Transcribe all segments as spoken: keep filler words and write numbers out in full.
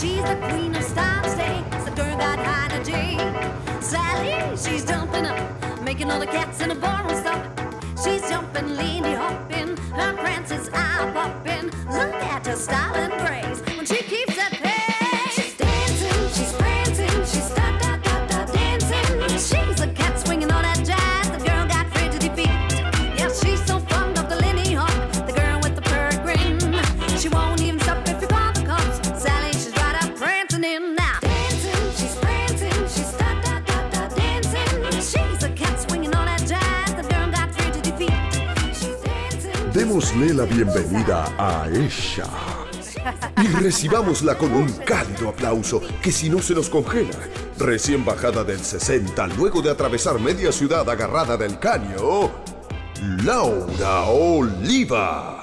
She's the queen of style today. The girl got high energy. Sally, she's jumping up, making all the cats in the barroom stop. She's jumping, leaning, hopping, her prances eye popping. Look at her style and grace when she keeps that pace. She's dancing, she's prancing, she's da da da da dancing. She's a cat swinging on that jazz. The girl got frigid feet. Yeah, she's so fond of the Lindy Hop. The girl with the peregrine. She won't even stop if you call the cops. Sally, she's right up prancing in now. Dancing, she's prancing, she's da da da da dancing. She's a cat swinging on that jazz. The girl got frigid feet. She's dancing. Démosle la bienvenida a ella. Y recibámosla con un cálido aplauso, que si no se nos congela. Recién bajada del sesenta, luego de atravesar media ciudad agarrada del caño, Laura Oliva.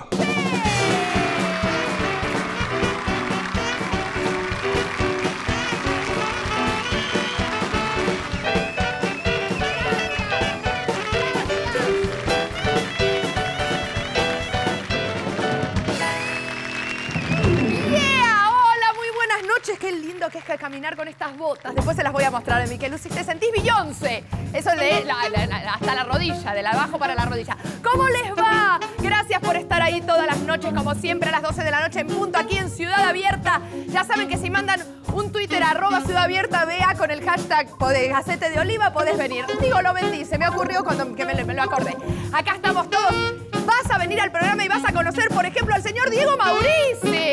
Qué lindo que es que caminar con estas botas. Después se las voy a mostrar a Miquel Lucy. Te sentís Beyoncé. Eso de la, la, la, hasta la rodilla, de la abajo para la rodilla. ¿Cómo les va? Gracias por estar ahí todas las noches, como siempre, a las doce de la noche en punto, aquí en Ciudad Abierta. Ya saben que si mandan un Twitter, arroba Ciudad Abierta, vea con el hashtag Gacete de Oliva, podés venir. Digo, lo bendice, me ocurrió cuando que me, me lo acordé. Acá estamos todos. Vas a venir al programa y vas a conocer, por ejemplo, al señor Diego Maurici.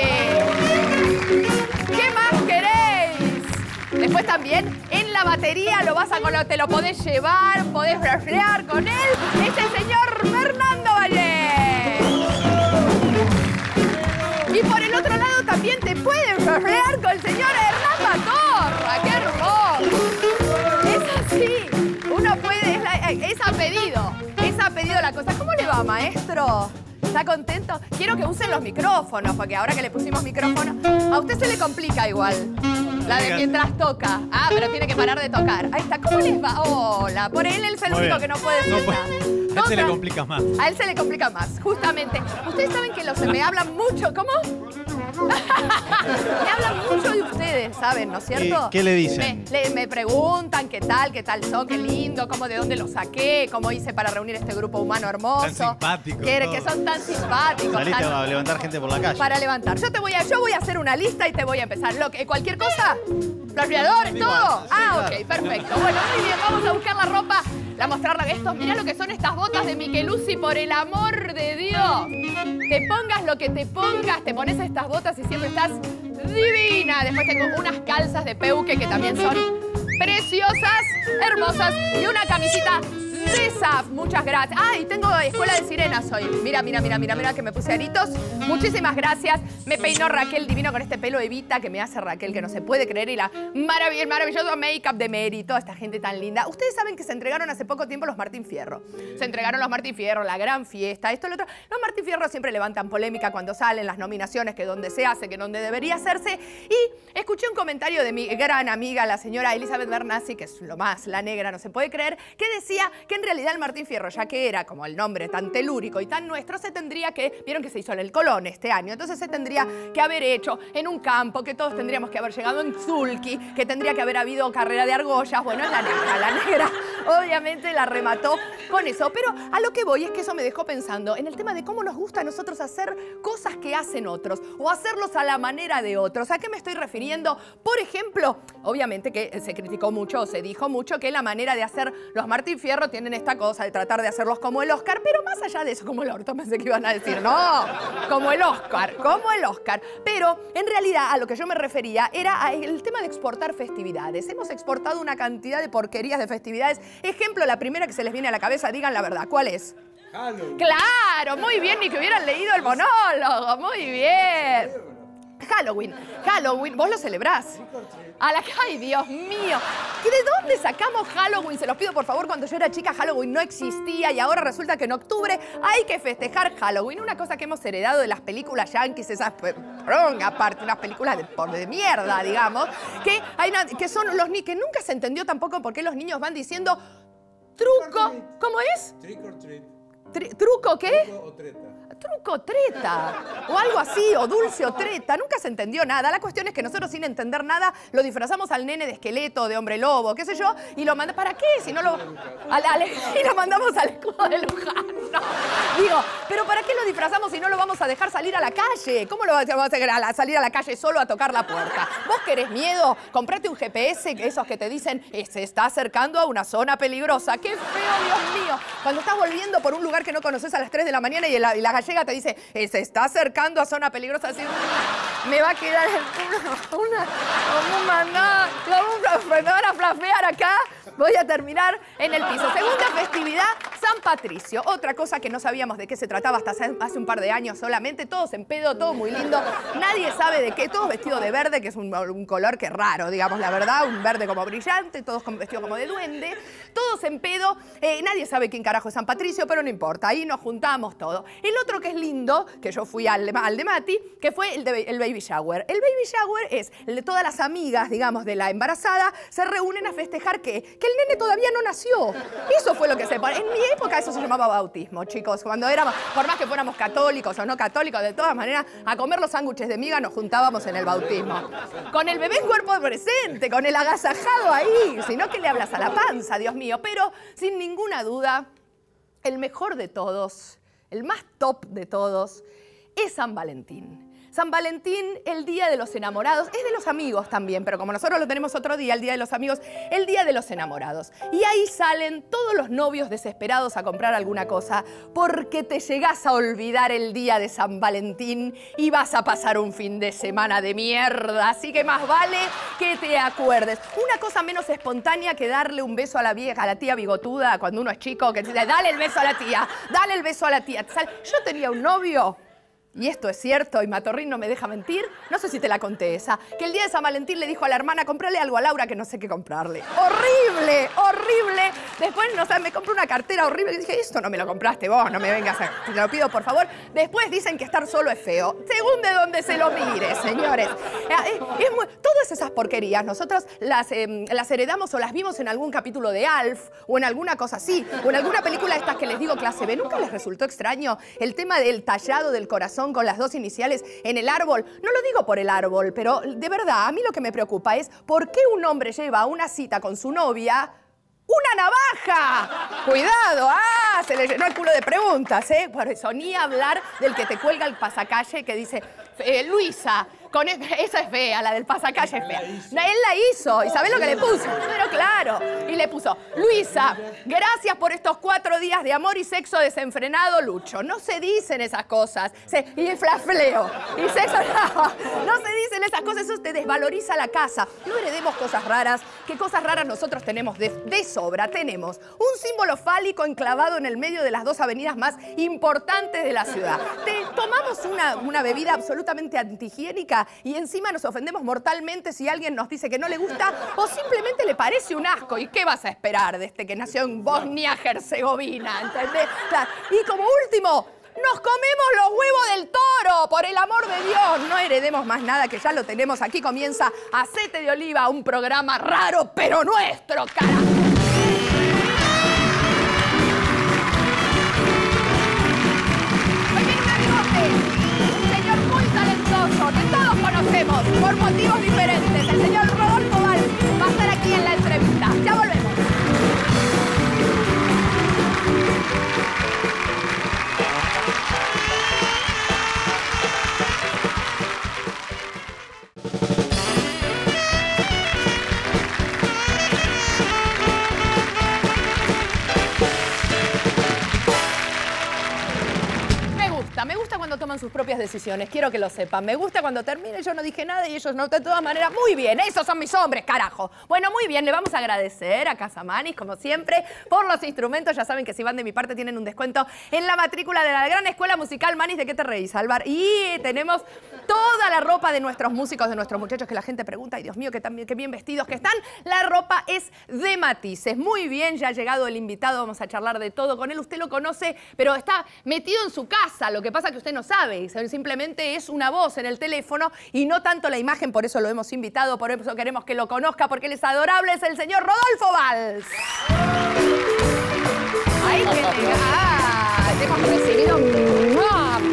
¿Qué más queréis? Después también en la batería lo vas a te lo podés llevar, podés refrear con él. Es el señor Fernando Valle. Y por el otro lado también te pueden refrear con el señor Hernán Matorra. ¡Qué hermoso! Es así. Uno puede, es, la, es a pedido. Es a pedido la cosa. ¿Cómo le va, maestro? ¿Está contento? Quiero que usen los micrófonos, porque ahora que le pusimos micrófono, a usted se le complica igual. La de mientras toca. Ah, pero tiene que parar de tocar. Ahí está. ¿Cómo les va? Hola. Por él es el Muy único bien. que no puede decir No puede. nada. A él se le complica más. A él se le complica más, justamente. Ustedes saben que los me hablan mucho. ¿Cómo? Me hablan mucho de ustedes, ¿saben? ¿No es cierto? ¿Qué, qué le dicen? Me, le, me preguntan qué tal, qué tal son, qué lindo, cómo, de dónde lo saqué, cómo hice para reunir este grupo humano hermoso. Tan simpáticos, Que, todo. que son tan simpáticos. Saliste tan- a levantar gente por la calle. Para levantar. Yo te voy a, yo voy a hacer una lista y te voy a empezar. Lo que, ¿Cualquier cosa? ¿Los Igual, todo? sí, ah, claro. ok, perfecto. Bueno, muy bien, vamos a buscar la ropa, a mostrarla. Esto, mirá lo que son estas botas de Miquel Lucy, por el amor de Dios. Te pongas lo que te pongas, te pones estas botas y siempre estás divina. Después tengo unas calzas de peuque que también son preciosas, hermosas, y una camisita de S A F. Muchas gracias. Ah, y tengo escuela de sirenas hoy. Mira, mira, mira, mira, mira que me puse aritos. Muchísimas gracias. Me peinó Raquel divino con este pelo Evita que me hace Raquel, que no se puede creer, y la marav el maravilloso make-up de Mérito, esta gente tan linda. Ustedes saben que se entregaron hace poco tiempo los Martín Fierro. Se entregaron los Martín Fierro, la gran fiesta, esto, lo otro. Los Martín Fierro siempre levantan polémica cuando salen las nominaciones, que donde se hace, que donde debería hacerse. Y escuché un comentario de mi gran amiga, la señora Elizabeth Bernassi, que es lo más, la negra, no se puede creer, que decía que en realidad el Martín Fierro, ya que era como el nombre tan telúrico y tan nuestro, se tendría que, vieron que se hizo en el Colón este año, entonces se tendría que haber hecho en un campo, que todos tendríamos que haber llegado en Zulki, que tendría que haber habido carrera de argollas. Bueno, es la negra, la negra obviamente la remató con eso, pero a lo que voy es que eso me dejó pensando en el tema de cómo nos gusta a nosotros hacer cosas que hacen otros, o hacerlos a la manera de otros. ¿A qué me estoy refiriendo? Por ejemplo, obviamente que se criticó mucho, o se dijo mucho, que la manera de hacer los Martín Fierro tienen esta cosa de tratar de hacerlos como el Oscar, pero más allá de eso, como el orto, pensé que iban a decir, no, como el Oscar, como el Oscar. Pero en realidad a lo que yo me refería era al tema de exportar festividades. Hemos exportado una cantidad de porquerías de festividades. Ejemplo, la primera que se les viene a la cabeza, digan la verdad, ¿cuál es? Halloween. Claro, muy bien, ni que hubieran leído el monólogo, muy bien. Halloween, Halloween, ¿vos lo celebrás? A la, ¡ay, Dios mío! ¿De dónde sacamos Halloween? Se los pido, por favor, cuando yo era chica Halloween no existía y ahora resulta que en octubre hay que festejar Halloween. Una cosa que hemos heredado de las películas yankees, esas, perdón, aparte, unas películas de, por, de mierda, digamos, que, hay una, que son los que nunca se entendió tampoco por qué los niños van diciendo truco. ¿Cómo es? Trick or treat. Tri, ¿Truco qué? Truco o treta. truco treta, o algo así, o dulce o treta, nunca se entendió nada. La cuestión es que nosotros sin entender nada lo disfrazamos al nene de esqueleto, de hombre lobo, qué sé yo, y lo mandamos, ¿para qué? Si no lo, al, al, y lo mandamos al escudo de Luján. No. Digo, pero ¿para qué lo disfrazamos si no lo vamos a dejar salir a la calle? ¿Cómo lo vamos a hacer a la, salir a la calle solo a tocar la puerta? ¿Vos querés miedo? Comprate un G P S, esos que te dicen, se está acercando a una zona peligrosa. ¡Qué feo, Dios mío! Cuando estás volviendo por un lugar que no conoces a las tres de la mañana y la, y la gallega te dice, eh, se está acercando a zona peligrosa, así, me va a quedar una, una, como un maná, me van a flafear acá, voy a terminar en el piso. Segunda festividad, San Patricio. Otra cosa que no sabíamos de qué se trataba hasta hace un par de años solamente, todos en pedo, todo muy lindo, nadie sabe de qué, todos vestidos de verde, que es un, un color que es raro, digamos la verdad, un verde como brillante, todos vestidos como de duende, todos en pedo, eh, nadie sabe quién carajo es San Patricio, pero no importa, ahí nos juntamos todos. El otro que es lindo, que yo fui al de, al de Mati, que fue el, de, el baby shower. El baby shower es el de todas las amigas, digamos, de la embarazada, se reúnen a festejar que, que el nene todavía no nació. Eso fue lo que se pone. En mi época eso se llamaba bautismo, chicos. Cuando éramos, por más que fuéramos católicos o no católicos, de todas maneras, a comer los sándwiches de miga nos juntábamos en el bautismo. Con el bebé en cuerpo presente, con el agasajado ahí, sino que le hablas a la panza, Dios mío. Pero, sin ninguna duda, el mejor de todos, el más top de todos, es San Valentín. San Valentín, el Día de los Enamorados, es de los amigos también, pero como nosotros lo tenemos otro día, el Día de los Amigos, el Día de los Enamorados. Y ahí salen todos los novios desesperados a comprar alguna cosa porque te llegás a olvidar el día de San Valentín y vas a pasar un fin de semana de mierda. Así que más vale que te acuerdes. Una cosa menos espontánea que darle un beso a la vieja, a la tía bigotuda cuando uno es chico, que dice, dale el beso a la tía, dale el beso a la tía. Yo tenía un novio, y esto es cierto, y Matorrín no me deja mentir, no sé si te la conté esa, que el día de San Valentín le dijo a la hermana, comprale algo a Laura que no sé qué comprarle. ¡Horrible! ¡Horrible! Después, no sé, me compré una cartera horrible y dije, esto no me lo compraste vos, no me vengas a... Te lo pido, por favor. Después dicen que estar solo es feo. Según de donde se lo mire, señores. Es muy... Todas esas porquerías, nosotros las, eh, las heredamos o las vimos en algún capítulo de Alf, o en alguna cosa así, o en alguna película de estas que les digo clase B. ¿Nunca les resultó extraño el tema del tallado del corazón con las dos iniciales en el árbol? No lo digo por el árbol, pero de verdad, a mí lo que me preocupa es por qué un hombre lleva a una cita con su novia ¡una navaja! ¡Cuidado! ¡Ah! Se le llenó el culo de preguntas, ¿eh? Por eso, ni hablar del que te cuelga el pasacalle que dice, eh, Luisa, con e esa es fea, la del pasacalle es fea. Él la hizo, ¿y sabés lo que le puso? Pero claro, y le puso, Luisa, gracias por estos cuatro días de amor y sexo desenfrenado, Lucho. No se dicen esas cosas. Se, y flafleo. Y sexo, no, no se dicen esas cosas, eso te desvaloriza la casa. No heredemos cosas raras, que cosas raras nosotros tenemos de, de sobra. Tenemos un símbolo fálico enclavado en el medio de las dos avenidas más importantes de la ciudad. Te, tomamos una, una bebida absolutamente antihigiénica y encima nos ofendemos mortalmente si alguien nos dice que no le gusta o simplemente le parece un asco. ¿Y qué vas a esperar de este que nació en Bosnia-Herzegovina? ¿Entendés? Y como último, nos comemos los huevos del toro, por el amor de Dios. No heredemos más nada, que ya lo tenemos. Aquí comienza Aceite de Oliva, un programa raro pero nuestro, carajo. Hoy viene un amigote, un señor muy talentoso, que todos conocemos por motivos diferentes. El señor Rodolfo Valls va a estar aquí en la entrevista. Ya volvemos. Me gusta cuando toman sus propias decisiones, quiero que lo sepan. Me gusta cuando termine, yo no dije nada y ellos no, de todas maneras. Muy bien, esos son mis hombres, carajo. Bueno, muy bien, le vamos a agradecer a Casa Manis, como siempre, por los instrumentos. Ya saben que si van de mi parte tienen un descuento en la matrícula de la Gran Escuela Musical Manis. ¿De qué te reís, Álvaro? Y tenemos toda la ropa de nuestros músicos, de nuestros muchachos, que la gente pregunta, ay Dios mío, qué, tan, qué bien vestidos que están. La ropa es de Matices. Muy bien, ya ha llegado el invitado, vamos a charlar de todo con él. Usted lo conoce, pero está metido en su casa. Lo que pasa es que usted no sabe, simplemente es una voz en el teléfono y no tanto la imagen, por eso lo hemos invitado, por eso queremos que lo conozca, porque él es adorable, es el señor Rodolfo Valls. Ahí que ah, te hemos recibido. ¡Mua!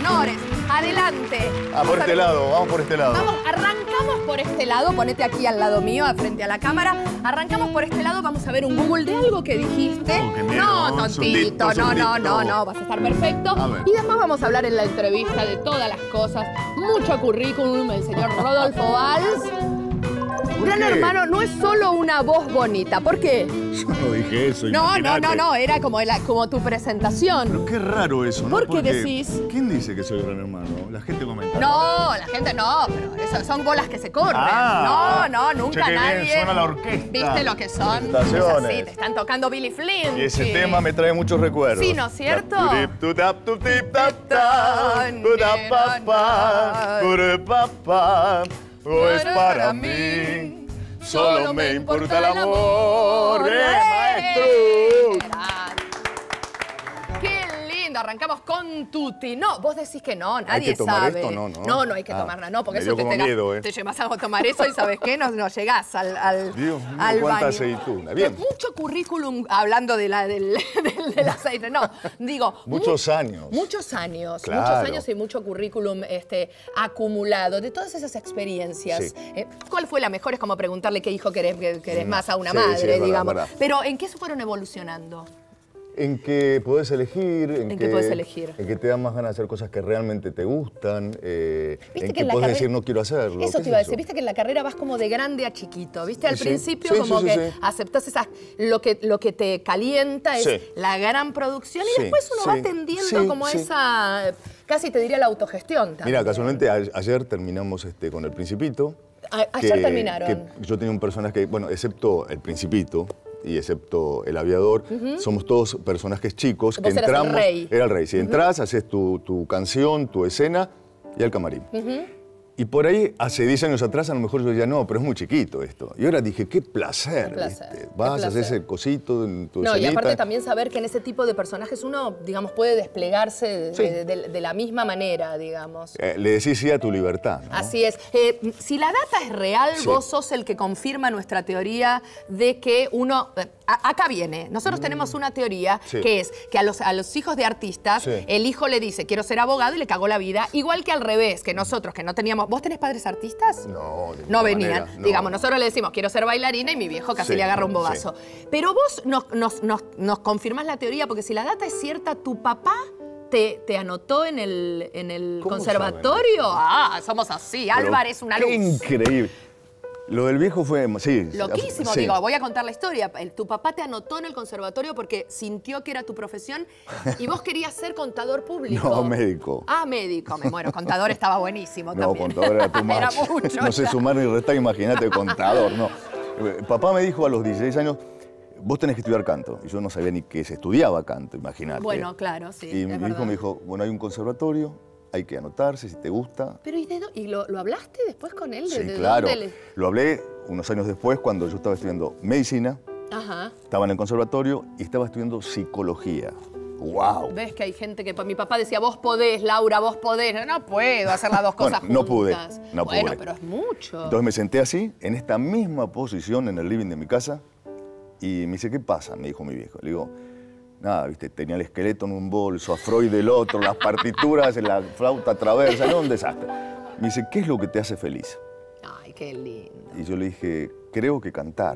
tenores. Adelante. Ah, por este lado, vamos por este lado. Vamos, arrancamos por este lado. Ponete aquí al lado mío, frente a la cámara. Arrancamos por este lado. Vamos a ver un Google de algo que dijiste. Oh, qué miedo. No, tontito. Sundito, No, no, sundito. no, no. Vas a estar perfecto. A ver. Y después vamos a hablar en la entrevista de todas las cosas. Mucho currículum, el señor Rodolfo Valls. Gran qué? Hermano no es solo una voz bonita. ¿Por qué? Yo no dije eso, No, no, imagínate. no, no. Era como, la- como tu presentación. Pero qué raro eso, ¿no? ¿Por qué Porque, decís? ¿quién dice que soy gran hermano? La gente comenta. No, la gente no, pero eso son bolas que se corren. Ah, no, no, nunca che, qué bien nadie. suena la orquesta. ¿Viste lo que son? Es Felicitaciones. así, te están tocando Billy Flynn. Y ese sí. tema me trae muchos recuerdos. Sí, ¿no es cierto? Tap, tu, tap, tu, tip, tap, tap, tu, tap, pa, pa, tu, pa, pa. O es para mí, solo me importa el amor. ¡Eh, maestro! ¡Qué lindo! Arrancamos con Tutti. No, vos decís que no, nadie que tomar sabe. esto? No, no. No, no hay que Ah, tomarla, no, porque me eso dio te, como te, miedo, eh. te llevas a tomar eso y ¿sabes qué? No, no llegás al, al, Dios mío, al cuánta baño. aceituna. Bien. Mucho currículum hablando de la, del, del, del aceite. No, digo... Muchos mu- años. Muchos años. Claro. Muchos años y mucho currículum este, acumulado. De todas esas experiencias, Sí. eh, ¿cuál fue la mejor? Es como preguntarle qué hijo querés, que- querés No. más a una Sí, madre, sí, es verdad, digamos. verdad. Pero ¿en qué se fueron evolucionando? En que podés elegir, en, En que podés elegir. En que te dan más ganas de hacer cosas que realmente te gustan, eh, Viste en que que, en la podés carrera- decir no quiero hacerlo. Eso ¿Qué te iba a es decir, viste que en la carrera vas como de grande a chiquito, viste al Sí. principio Sí, como sí, sí, que sí. aceptás esas, lo que, lo que te calienta es Sí. la gran producción y Sí, después uno va sí, tendiendo sí, como sí. esa, casi te diría la autogestión también. Mira, casualmente a- ayer terminamos este, con El Principito. A- ayer que- terminaron. que yo tenía un personaje, bueno, excepto El Principito y excepto El Aviador, somos todos personajes chicos que Vos eras el entramos. rey. Era el rey. Si entras, haces tu, tu canción, tu escena y al camarín. Y por ahí, hace diez años atrás, a lo mejor yo decía, no, pero es muy chiquito esto. Y ahora dije, qué placer. Qué placer, ¿viste? qué Vas, placer. haces ese cosito en tu No, y escenita. aparte también saber que en ese tipo de personajes uno, digamos, puede desplegarse de, Sí. de- de- de la misma manera, digamos. Eh, le decís sí a tu libertad, ¿no? Así es. Eh, si la data es real, Sí. vos sos el que confirma nuestra teoría de que uno... eh, a- acá viene. Nosotros tenemos una teoría Mm. Sí. que es que a los, a los hijos de artistas, Sí. el hijo le dice, quiero ser abogado y le cagó la vida. Igual que al revés, que nosotros que no teníamos... ¿Vos tenés padres artistas? No, de No ninguna venían. manera, no. Digamos, nosotros le decimos, quiero ser bailarina y mi viejo casi Sí, le agarra un bobazo. Pero vos nos, nos, nos, nos confirmás la teoría, porque si la data es cierta, tu papá te, te anotó en el, en el ¿Cómo conservatorio. Ah, somos así. Pero Álvarez, una luz. qué increíble. Lo del viejo fue, sí. Loquísimo, sí. digo, voy a contar la historia. El- tu papá te anotó en el conservatorio porque sintió que era tu profesión y vos querías ser contador público. No, médico. Ah, médico, me muero. Contador estaba buenísimo No, también. contador era tu Era mucho. No sé ya. sumar ni restar, imagínate contador, no. Eh, Papá me dijo a los dieciséis años, vos tenés que estudiar canto. Y yo no sabía ni que se estudiaba canto, imagínate. Bueno, claro, sí, Y es mi hijo verdad. me dijo, bueno, hay un conservatorio, hay que anotarse si te gusta. Pero ¿y, de dó- y lo, lo hablaste después con él? ¿De- Sí, de claro. dónde le- Lo hablé unos años después cuando yo estaba estudiando medicina, Ajá. estaba en el conservatorio y estaba estudiando psicología. ¡Wow! Ves que hay gente que... Mi papá decía, vos podés, Laura, vos podés. No puedo hacer las dos cosas Bueno, no pude, juntas. no Bueno, pude. pero es mucho. Entonces me senté así, en esta misma posición en el living de mi casa, y me dice, ¿qué pasa? Me dijo mi viejo. Le digo, nada, viste, tenía el esqueleto en un bolso, a Freud del otro, las partituras, en la flauta traversa, era un desastre. Me dice, ¿qué es lo que te hace feliz? Ay, qué lindo. Y yo le dije, creo que cantar.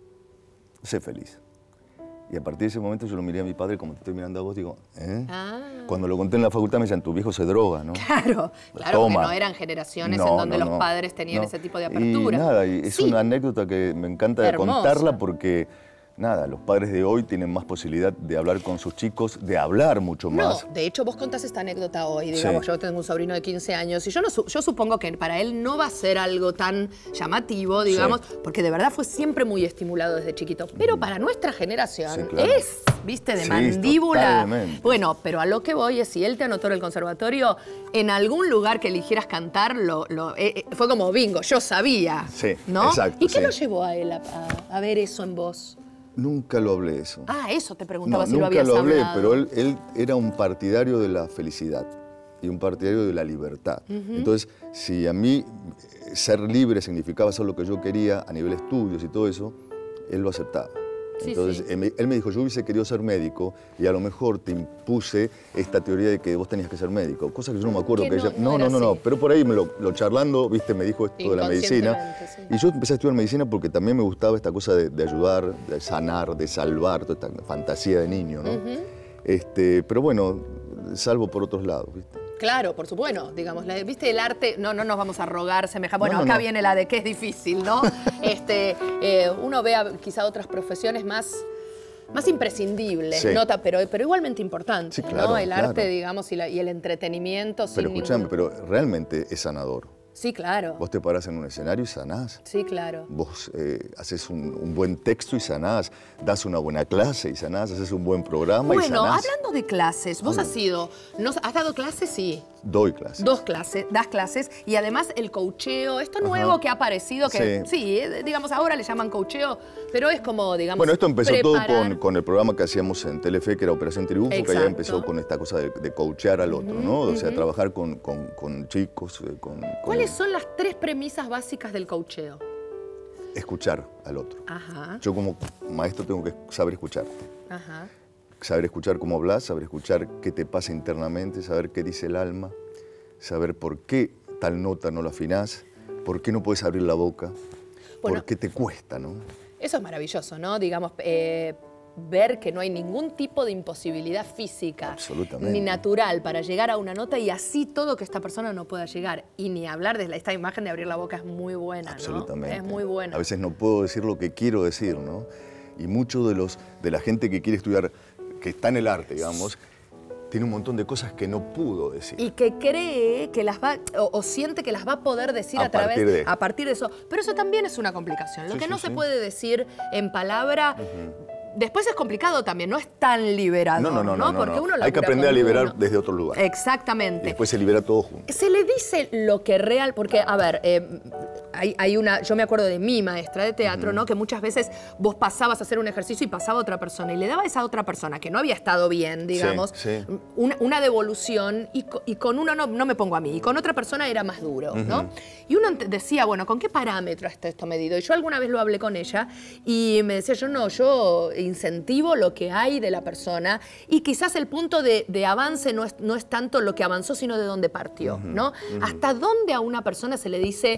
Sé feliz. Y a partir de ese momento yo lo miré a mi padre como te estoy mirando a vos, digo, ¿eh? Ah. Cuando lo conté en la facultad me decían, tu viejo se droga, ¿no? Claro, claro, Toma. que no eran generaciones en No, donde no, los no, padres tenían no. ese tipo de Y apertura. nada, y es Sí. una anécdota que me encanta Hermosa. contarla porque, nada, los padres de hoy tienen más posibilidad de hablar con sus chicos, de hablar mucho No, más. de hecho vos contás esta anécdota hoy, digamos, yo tengo un sobrino de quince años y yo, no, su- yo supongo que para él no va a ser algo tan llamativo, digamos, porque de verdad fue siempre muy estimulado desde chiquito. Pero para nuestra generación Sí, claro. es, viste, de Sí, mandíbula. totalmente. Bueno, pero a lo que voy es, si él te anotó en el conservatorio, en algún lugar que eligieras cantar, lo, lo- eh, eh, fue como bingo, yo sabía, Sí, ¿no? exacto, ¿Y qué sí. lo llevó a él a, a- a ver eso en vos? Nunca lo hablé eso. Ah, eso te preguntaba No, si lo nunca habías lo hablé, hablado. pero él, él era un partidario de la felicidad y un partidario de la libertad. Entonces, si a mí eh, ser libre significaba hacer lo que yo quería a nivel estudios y todo eso, él lo aceptaba. Sí, Entonces, sí. Él, me, él me dijo, yo hubiese querido ser médico y a lo mejor te impuse esta teoría de que vos tenías que ser médico. Cosa que yo no me acuerdo Que que no, ella... no No, no, era no, no, así. pero por ahí me lo, lo charlando, viste, me dijo esto de la medicina. Inconscientemente, sí. Y yo empecé a estudiar medicina porque también me gustaba esta cosa de, de ayudar, de sanar, de salvar, toda esta fantasía de niño, ¿no? Ujú. este, pero bueno, salvo por otros lados, viste. Claro, por supuesto. Bueno, digamos, la- ¿viste el arte? No, no nos vamos a rogar semejante. Bueno, No, no, acá no. viene la de que es difícil, ¿no? este, eh, uno ve a, quizá otras profesiones más, más imprescindibles, Sí. ¿no? Ta- pero, pero igualmente importantes, Sí, claro, ¿no? El arte, claro. digamos, y, la- y el entretenimiento Pero sin escuchame, ningún- pero realmente es sanador. Sí, claro. Vos te parás en un escenario y sanás. Sí, claro. Vos eh, haces un, un buen texto y sanás, das una buena clase y sanás, haces un buen programa y Bueno, sanás. hablando de clases, vos has sido, ¿no, ¿has dado clases? Sí. Doy clases. Dos clases, das clases y además el coacheo, esto Ajá. nuevo que ha aparecido, que Sí. sí, eh, digamos ahora le llaman coacheo, pero es como, digamos, Bueno, esto empezó todo preparar- con, con el programa que hacíamos en Telefe, que era Operación Triunfo, que Exacto. ya empezó con esta cosa de, de coachear al otro, ¿no? O sea, trabajar con, con- con chicos, eh, con, con ¿Cuáles son las tres premisas básicas del coacheo? escuchar al otro. Ajá, Yo como maestro tengo que saber escucharte. ajá. Saber escuchar cómo hablas, saber escuchar qué te pasa internamente, saber qué dice el alma, saber por qué tal nota no la afinás, por qué no puedes abrir la boca, Bueno. por qué te cuesta, ¿no? Eso es maravilloso, ¿no? Digamos, eh, ver que no hay ningún tipo de imposibilidad física Absolutamente. ni natural para llegar a una nota y así todo que esta persona no pueda llegar. Y ni hablar de la- esta imagen de abrir la boca es muy buena, ¿no? Absolutamente. Es muy buena. A veces no puedo decir lo que quiero decir, ¿no? Y mucho de, los, de la gente que quiere estudiar, que está en el arte, digamos, tiene un montón de cosas que no pudo decir. Y que cree que las va, o, o siente que las va a poder decir a, A través, partir de- a partir de eso. Pero eso también es una complicación. Lo Sí, que sí, no se sí. puede decir en palabra, después es complicado también, no es tan liberador, No, no, no, no, no, Porque no. uno Hay que labura aprender a con liberar uno. desde otro lugar. Exactamente. Y después se libera todo junto. Se le dice lo que real, porque, a ver, eh, hay, hay una, yo me acuerdo de mi maestra de teatro, ¿no? Que muchas veces vos pasabas a hacer un ejercicio y pasaba otra persona y le daba a esa otra persona que no había estado bien, digamos, sí. Una, una devolución y, co- y con una no, no me pongo a mí, y con otra persona era más duro, ¿no? Y uno ent- decía, bueno, ¿con qué parámetro está esto medido? Y yo alguna vez lo hablé con ella y me decía, yo no, yo incentivo lo que hay de la persona y quizás el punto de, de avance no es, no es tanto lo que avanzó, sino de dónde partió, ¿no? Hasta dónde a una persona se le dice,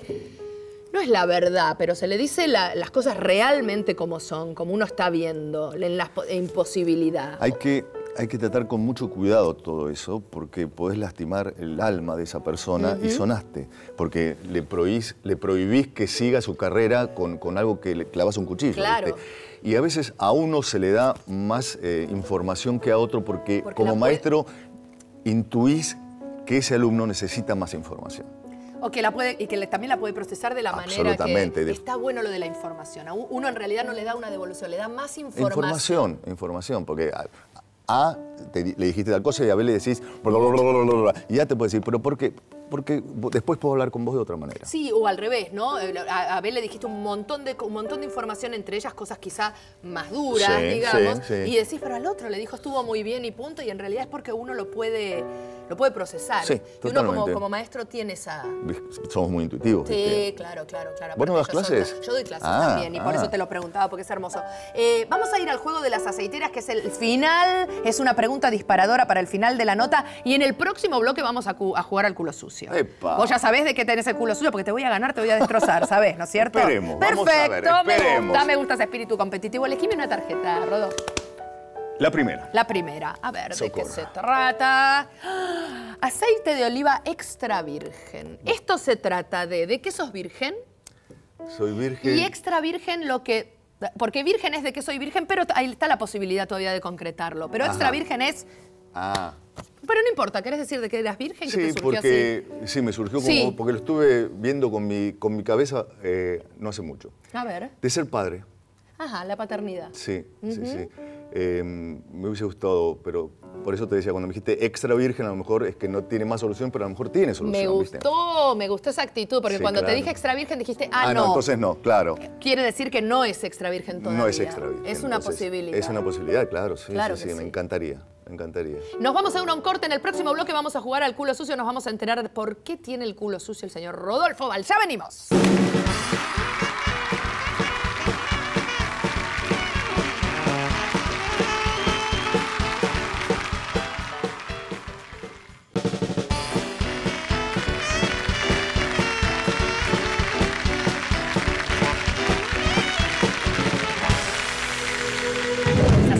no es la verdad, pero se le dice la- las cosas realmente como son, como uno está viendo, en la po- imposibilidad. Hay que, hay que tratar con mucho cuidado todo eso, porque podés lastimar el alma de esa persona y sonaste, porque le prohibís, le prohibís que siga su carrera con, con algo que le clavas un cuchillo. Claro. ¿viste? Y a veces a uno se le da más eh, información que a otro, porque, Porque como la puede- maestro intuís que ese alumno necesita más información. O que la puede, y que le- también la puede procesar de la manera que Absolutamente. De- está bueno lo de la información. A u- Uno en realidad no le da una devolución, le da más información. Información, información, porque a, a- te di- le dijiste tal cosa y a B le decís bla, bla, bla, bla, bla, bla, y ya te puede decir, pero ¿por qué? Porque vo- después puedo hablar con vos de otra manera. Sí, o al revés, ¿no? Eh, A a Abel le dijiste un montón, de, un montón de información, entre ellas cosas quizá más duras, Sí, digamos. sí, sí. Y decís, pero al otro le dijo estuvo muy bien y punto, y en realidad es porque uno lo puede, lo puede procesar. Sí, y uno como, totalmente. como maestro tiene esa... Somos muy intuitivos. Sí, ¿viste? claro, claro, claro. ¿Vos no das Maravilloso. clases? Yo doy clases Ah, también y por ah. eso te lo preguntaba porque es hermoso. Eh, vamos a ir al juego de las aceiteras, que es el final. Es una pregunta disparadora para el final de la nota. Y en el próximo bloque vamos a, cu- a jugar al culo sucio. Epa. Vos ya sabés de qué tenés el culo sucio porque te voy a ganar, te voy a destrozar, ¿sabés? ¿No es cierto? Esperemos, Perfecto, vamos a ver, me esperemos. gusta, me gusta ese espíritu competitivo. Elegime una tarjeta, Rodó. La primera. La primera. A ver, ¿de qué Socorro. se trata? ¡Ah! Aceite de oliva extra virgen. Esto se trata de, ¿de qué sos virgen? Soy virgen. Y extra virgen lo que... Porque virgen es de que soy virgen, pero ahí está la posibilidad todavía de concretarlo. Pero extra Ajá. virgen es... Ah, Pero no importa, ¿querés decir de que eras virgen? Que sí, te surgió porque sí, me surgió como... Sí. Porque lo estuve viendo con mi, con mi cabeza eh, no hace mucho. así. A ver. De ser padre. Ajá, la paternidad. Sí, sí, sí. Eh, me hubiese gustado, pero por eso te decía, cuando me dijiste extra virgen, a lo mejor es que no tiene más solución, pero a lo mejor tiene solución. Me ¿viste? gustó, me gustó esa actitud, porque Sí, cuando te claro. dije extra virgen dijiste, ah, Ah, no. no. entonces no, claro. Quiere decir que no es extra virgen todavía. No es extra virgen. Es una entonces, posibilidad. Es una posibilidad, claro, sí, Claro sí, que sí, me sí. encantaría, me encantaría. Nos vamos a un corte. En el próximo bloque vamos a jugar al culo sucio. Nos vamos a enterar de por qué tiene el culo sucio el señor Rodolfo Val. Ya venimos.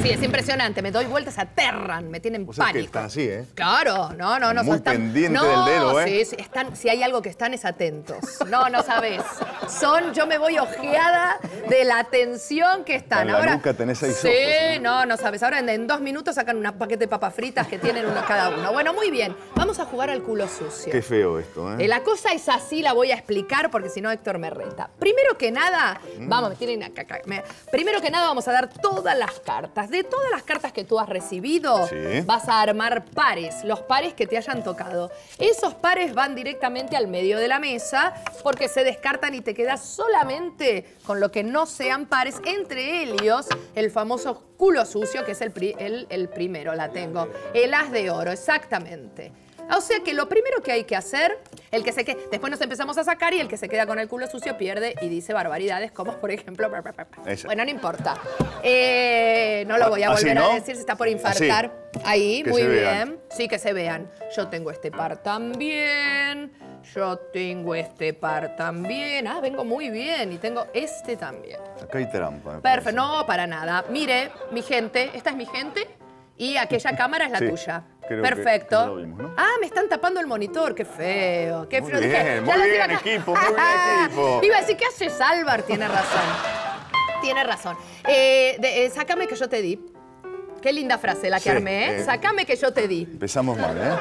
Sí, es impresionante. Me doy vueltas, se aterran, me tienen O sea, pánico. que están así, ¿eh? Claro, no, no, no. Muy están, pendiente no, del dedo, ¿eh? Sí, sí, están, si hay algo que están es atentos. No, no sabes. Son, yo me voy ojeada de la atención que están. En la Ahora, nuca tenés seis sí, ojos, ¿eh? no, no sabes. Ahora en, en dos minutos sacan un paquete de papas fritas que tienen uno cada uno. Bueno, muy bien. Vamos a jugar al culo sucio. Qué feo esto, ¿eh? Eh, La cosa es así, la voy a explicar porque si no Héctor me reta. Primero que nada, Mm. vamos, me tienen acá, acá, me- primero que nada vamos a dar todas las cartas. De todas las cartas que tú has recibido, Sí. vas a armar pares, los pares que te hayan tocado. Esos pares van directamente al medio de la mesa porque se descartan y te quedas solamente con lo que no sean pares, entre ellos el famoso culo sucio, que es el, pri- el, el primero, la tengo. El as de oro, exactamente. O sea que lo primero que hay que hacer, el que se quede, después nos empezamos a sacar y el que se queda con el culo sucio pierde y dice barbaridades como, por ejemplo, pa, pa, pa, pa. Esa. Bueno, no importa. Eh, no lo voy a Así, volver ¿no? a decir, se está por infartar. Ahí, Que muy se bien. vean. Sí, que se vean. Yo tengo este par también. Yo tengo este par también. Ah, vengo muy bien. Y tengo este también. Acá hay trampa. me Perfecto, parece. no, para nada. Mire, mi gente, esta es mi gente y aquella cámara es la Sí, tuya. creo que- Perfecto. que ya lo vimos, ¿no? Ah, me están tapando el monitor, qué feo. Qué Muy feo. bien, Dije, muy ya las bien, iba a- equipo, muy bien, equipo. Iba a decir, ¿qué haces, Álvar? Tiene razón. Tiene razón. Eh, de- eh, sácame que yo te di. Qué linda frase la que Sí, armé, ¿eh? eh. Sácame que yo te di. Empezamos mal, ¿eh?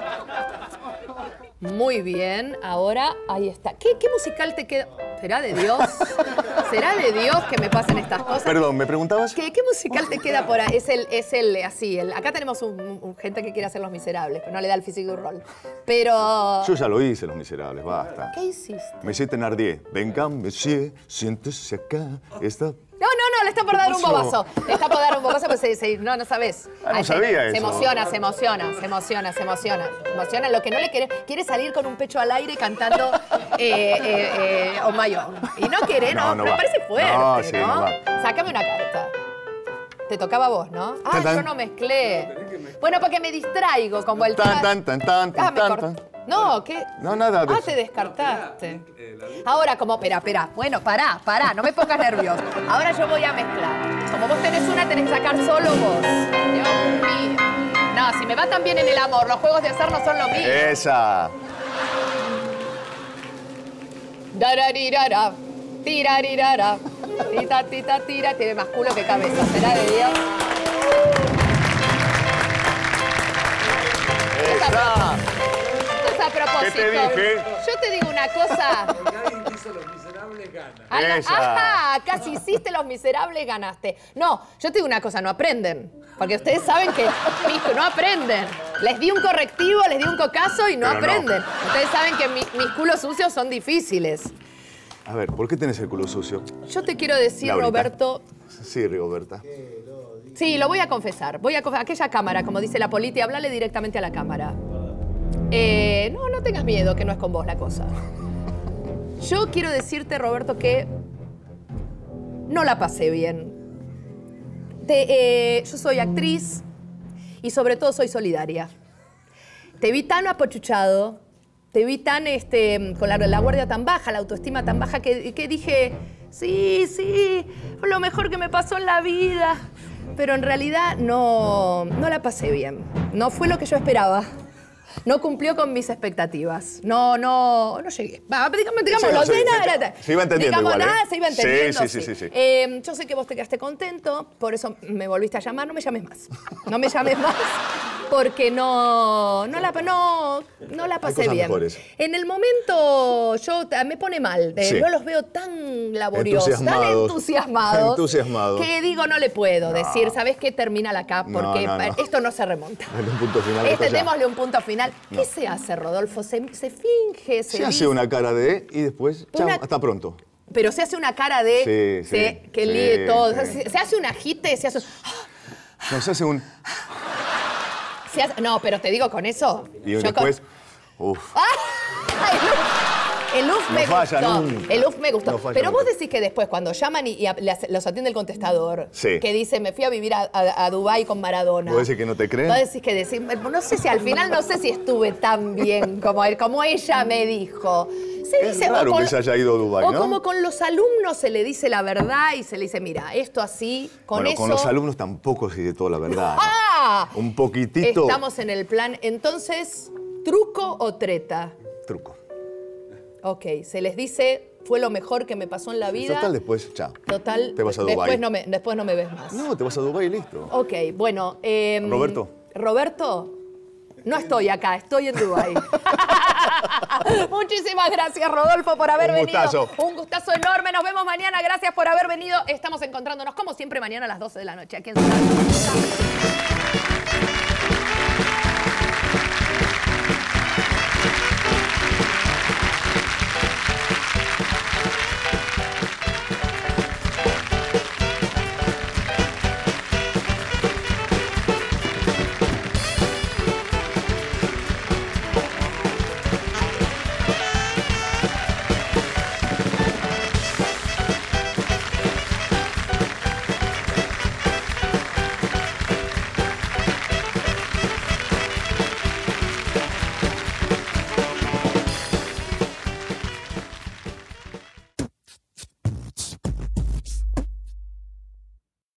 Muy bien, ahora ahí está. ¿Qué, qué musical te queda? ¿Será de Dios? ¿Será de Dios que me pasen estas cosas? Perdón, ¿me preguntabas? ¿Qué, qué musical te queda por ahí? Es el, es el así, el, acá tenemos un, un- gente que quiere hacer Los Miserables, pero no le da el físico y rol. Pero... Yo ya lo hice, Los Miserables, basta. ¿Qué hiciste? Monsieur Thenardier, venga, monsieur, siéntese acá. Esta... No, no, no, le está por dar un pasó? bobazo. Le está por dar un bobazo, pues se, se- no, no sabes. Ah, no Ay, se- sabía Se eso. emociona, se emociona, se emociona, se emociona. Se emociona. Lo que no le quiere, quiere salir con un pecho al aire cantando eh, eh, eh, Oh My Own. Y no quiere, no, No, no me va. parece fuerte, No, ¿no? sí, no va. Sácame una carta. Te tocaba a vos, ¿no? Ah, Tan, tan. yo no mezclé. Bueno, porque me distraigo, como el... Tan, tan, tan, tan, Ah, me tan, cort- tan. No, ¿qué? No, nada de Ah, eso. te descartaste. Ahora, como, espera, espera. Bueno, pará, pará, no me pongas nervioso. Ahora yo voy a mezclar. Como vos tenés una, tenés que sacar solo vos. Dios mío. No, si me va tan bien en el amor, los juegos de azar no son lo mío. Esa. Dararirara, tirarirara, tita, tita, tira. Tiene más culo que cabeza, ¿será de Dios? Esa. Esto es a propósito. ¿Qué te dije? Yo te digo una cosa. A la- Esa. Ajá, casi hiciste Los Miserables, ganaste. No, yo te digo una cosa, no aprenden. Porque ustedes saben que mis- no aprenden. Les di un correctivo, les di un cocazo y no Pero no. aprenden. Ustedes saben que mi- mis culos sucios son difíciles. A ver, ¿por qué tenés el culo sucio? Yo te quiero decir, Laurita. Roberto... Sí, Rigoberta. Sí, lo voy a confesar. Voy a confesar. Aquella cámara, como dice la politi, hablale directamente a la cámara. Eh, no, no tengas miedo, que no es con vos la cosa. Yo quiero decirte, Roberto, que no la pasé bien. Te- eh, yo soy actriz y sobre todo soy solidaria. Te vi tan apochuchado, te vi tan, este, con la, la guardia tan baja, la autoestima tan baja, que, que dije, sí, sí, fue lo mejor que me pasó en la vida. Pero en realidad no, no la pasé bien. No fue lo que yo esperaba. No cumplió con mis expectativas. No, no, no llegué. Va, digamos, digámoslo, Sí, no, sí, nada, se- nada. se iba entendiendo Digamos, igual, ¿eh? nada, se iba Sí, entendiendo. sí, sí, sí, sí. Eh, yo sé que vos te quedaste contento, por eso me volviste a llamar. No me llames más. No me llames más, porque no, no, la, no, no la pasé cosas bien. mejores. En el momento, yo me pone mal. Eh, Sí. Yo los veo tan laboriosos, tan Entusiasmados. entusiasmados. Entusiasmados. Que digo, no le puedo decir, ¿sabes qué? Termínala acá, No, porque no, no. esto no se remonta. Dale un punto final. Este, esto ya. démosle un punto final. ¿Qué se hace, Rodolfo? Se, se finge, se, Se hace dice, una cara de y después, chao, Una- hasta pronto. pero se hace una cara de Sí, se- sí, que sí, líe todo. sí. Se, se hace un agite, se hace, No, se hace un... se hace- no, pero te digo con eso. Y yo con- después... Uf. Ay, no. El uf No me falla gustó. nunca. El uf me gustó. No falla Pero vos nunca. decís que después, cuando llaman y, y a- les- los atiende el contestador, Sí. que dice, me fui a vivir a, a, a Dubái con Maradona. ¿Vos decís que no te creen? Vos decís que decís, no sé si al final, no sé si estuve tan bien como, él, como ella me dijo. Se Es dice, o raro con- que se haya ido a Dubái, O ¿no? como con los alumnos se le dice la verdad y se le dice, mira, esto así, con bueno, eso... con los alumnos tampoco se dice toda la verdad. ¿no? ¡Ah! Un poquitito. Estamos en el plan, entonces, ¿truco o treta? Truco. Ok, se les dice, fue lo mejor que me pasó en la vida. Total, después, chao. Total, Te vas a después Dubái. no me, después no me ves más. No, te vas a Dubái y listo. Ok, bueno. em, Roberto. Roberto, no estoy acá, estoy en Dubái. Muchísimas gracias, Rodolfo, por haber Un venido. gustazo. Un gustazo enorme. Nos vemos mañana. Gracias por haber venido. Estamos encontrándonos, como siempre, mañana a las doce de la noche aquí en Ciudad.